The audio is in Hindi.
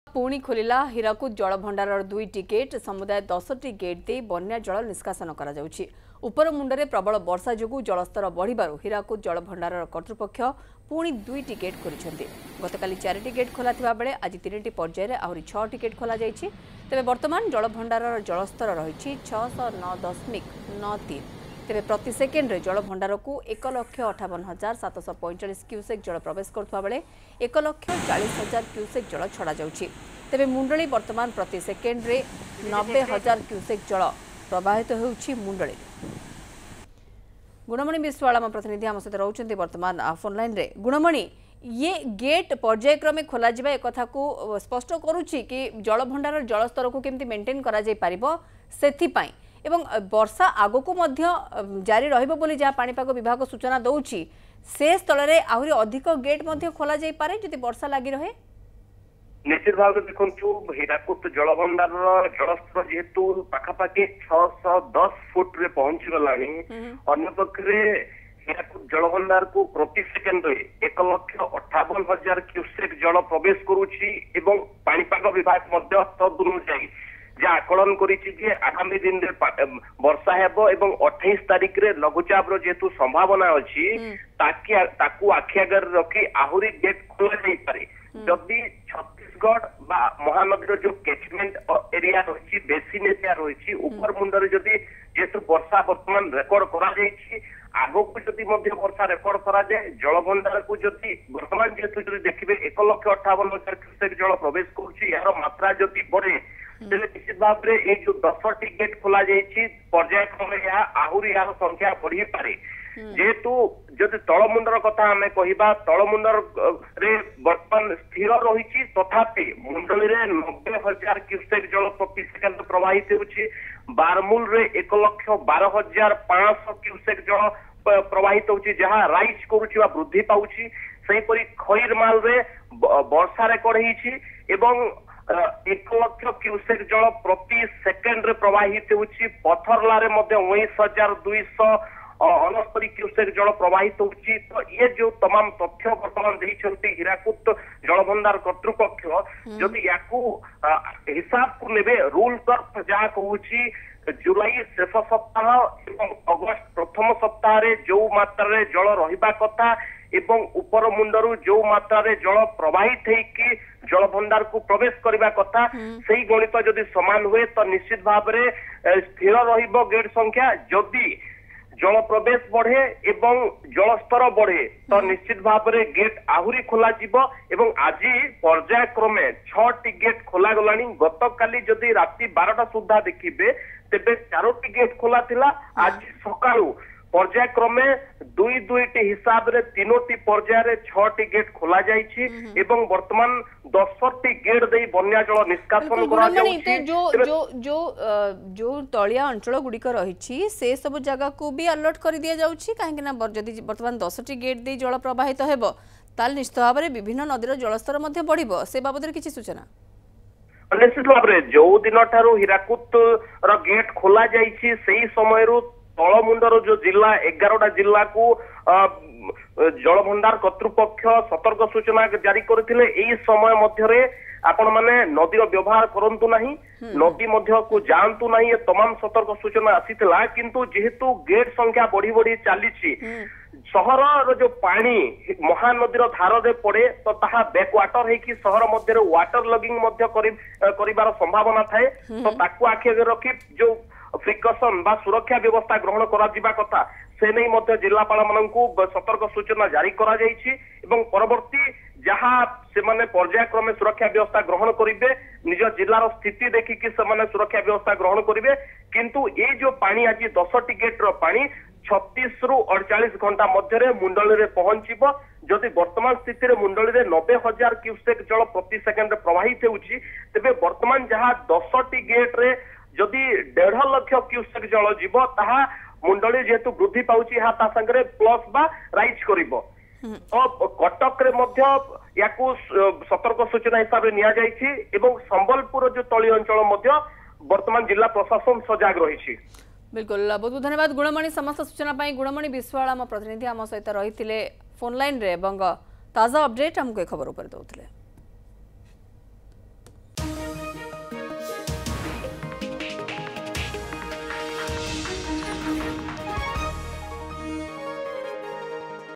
पुणी खोलिला हीराकुद जल भंडार दुईटी गेट समुदाय 10टी गेट दे बन्या जल निष्कासन करा जाउछि। उपर मुंडरे प्रबल वर्षा जोगु जलस्तर बढ़िबारु हीराकुद जल भंडार कर्तृपक्ष पुणी दुईटी गेट खोलिछन्ति। गतकाली 4टी गेट खोला थिबा बेले आज 3टी पर्यायर आहुरी 6टी गेट खोला जाइछि। तेबे वर्तमान जल भंडार जलस्तर रहिछि 609.93। तेबे प्रति सेकेंड जल भंडार को 1,58,745 क्यूसेक जल प्रवेश करुवा बेले 1,40,000 क्यूसेक जल छड़ा जाउछि। तेबे मुंडली वर्तमान प्रति सेकेंड रे 90,000 क्यूसेक जल प्रवाहित होउछि। मुंडली गुणमणि विश्वाल आम प्रतिनिधि आम सहित रहउछन्ति वर्तमान फोन लाइन रे। गुणमणि ये गेट पर्यायक्रमे खोला जिबा एक कथा को स्पष्ट करूछि कि जल भंडार जलस्तर को केमति मेंटेन करा जाय पारिबो सेथि पई एवं वर्षा आगो को मध्य जारी रहिबो बोली जहा पाणीपाग विभाग सूचना दउछि से स्थल रे आहुरी अधिक गेट मध्य खोला जाय पारे जदि वर्षा लागि रहे। निश्चित भाव में देखु हीराकुद जल भंडार जलस्तर जेहेतु पाखापाखि 610 फुट रे पहुंची गलानी अन्य पक्षरे हीराकुद जल भंडार को प्रति सेकेंड रे 1,58,000 क्यूसेक जल प्रवेश करुछि एवं पाणीपाग विभाग मध्य तदुनु जाई जहाँ आकलन करिछि आगामी दिन रे वर्षा हेबो एवं 28 तारिख रे लघुचाप रो जेतु संभावना अछि ताकू आखि आगर रखी आहुरी गेट खोला जाई पारे। जदि छत्तीसगढ़ बा महानगर जो कैचमेंट एरिया रही बेसिन एरिया रही ऊपर मुंडरे जदि जेतु वर्षा वर्तमान रेकर्ड करा जाइछि आगो को जदि मध्य वर्षा रेकर्ड करा जाए जल भंडार को जदि वर्तमान जेतु जदि देखिबे 1,58,000 क्यूसेक जल प्रवेश करुछि यार मात्रा जदि बढ़े तेरे निश्चित भाव में ये जो 10टी गेट खोला जाइछि पर्यायक्रमे या आहुरी यार संख्या बढ़ी पारे। जेहेतु जदि तलमुंडर कथा आमे कहिबा तलमुंडर रे वर्तमान स्थिर रहिछि तथापि मुंडली रे 90,000 क्यूसेक जल प्रति सेकेंड प्रवाहित होछि। बारमूल रे 1,12,500 क्यूसेक जल प्रवाहित होछि जहां राइज करूछि वा वृद्धि पाउछि। सही परि खैरमाल रे वर्षा रेकर्ड हिछि एवं 1,00,000 क्यूसेक जल प्रति सेकेंड रे प्रवाहित होछि। पथरला रे मध्ये 19,269 क्यूसेक जल प्रवाहित होछि। तो ये जो तमाम तथ्य वर्तमान देइछन्ति हीराकुद जल भंडार कर्तृपक्ष जदि याकू हिसाब को नेबे रूल कर्व जहा कहूछि जुलाई शेष सप्ताह एवं अगस्त प्रथम सप्ताह रे जो मात्रा रे जल रहिबा कथा एवं ऊपर मुंडरू जो मात्रा रे जल प्रवाहित हेकि जल भंडार को प्रवेश करबा कथा सही गणित जदि समान हुए तो निश्चित भाव में स्थिर रहिबो गेट संख्या। जदि जल प्रवेश बढ़े एवं जलस्तर बढ़े तो निश्चित भाव में गेट आहुरी खोला जिवो एवं आज पर्यायक्रमे 6टी गेट खोला गलानी। गतकाली जदि राति 12टा सुधा देखिबे तेबे 4टी गेट खोला थिला। आज सकाळू पर्यायक्रमे दुईटी हिसाब रे 3टी पर्याय रे 6टी गेट खोला जाइछि एवं वर्तमान 10टी गेट देई बन्या जल निष्कासन करा जाउछि। जो तलिया अंचल गुडिक रहिछि से सब जगह को भी अलर्ट कर दिया जाउछि काहेकि ना जदि वर्तमान 10टी गेट देई जल प्रवाहित हेबो ताल निश्चित भाव रे विभिन्न नदीर जलस्तर मध्ये बढ़िबो से बाबद रे किछि सूचना निश्चित भाव रे जो दिन ठारू हीराकुद रो गेट खोला जाइछि सेही समय रो तलमुंडर जो जिला 11टा जिला को जल भंडार कर्तृपक्ष सतर्क सूचना जारी करथिले। एई समय मध्यरे आपण माने नदीर व्यवहार करंतु नाही नदी मध्य को जानतु नाही ये तमाम सतर्क सूचना आसीथिला। किंतु जेहेतु गेट संख्या बढ़ी बढ़ी चलीछि सहर रो जो पानी महानदीर धार रे पड़े तो ताहा बैक वाटर है कि शहर मध्य वाटर लगिंग मध्य करिबार संभावना थाए। तो ताकू आखि रखी जो प्रिकॉशन बा सुरक्षा व्यवस्था ग्रहण करा जिबा कथा से नहीं मध्य जिलापाल माननकु सतर्क सूचना जारी करा जाइछि एवं परवर्ती जहां से माने पर्यायक्रमे सुरक्षा व्यवस्था ग्रहण करिवे निज जिलार स्थिति देखिकि से माने सुरक्षा व्यवस्था ग्रहण करिवे। किंतु ये जो पानी आज 10टी गेट रो पानी 36 रु 48 घंटा मध्यरे मुंडली रे पहुंचिबो। जदि वर्तमान स्थिति रे मुंडली रे 90,000 क्यूसेक जल प्रति सेकेंड प्रवाहित होउछि तेबे वर्तमान जहां 10टी गेट रे जदि 1.5 लाख क्यूसेक जल जीव ताहा मुंडली जेहेतु वृद्धि पाउछि हा ता संगे प्लस बा राइज करिवो। तो कटक रे मध्य याकू सतर्क सूचना हिसाब रे निया जाइछि एवं संबलपुर जो तली अंचल मध्य वर्तमान जिला प्रशासन सजाग रहिछि। बिल्कुल बहुत बहुत धन्यवाद गुणमणि समस्त सूचना पाई। गुणमणि विश्वाल आम प्रतिनिधि आम सहित रही फोन लाइन रे ताजा अपडेट हमको खबर ऊपर दउथिले।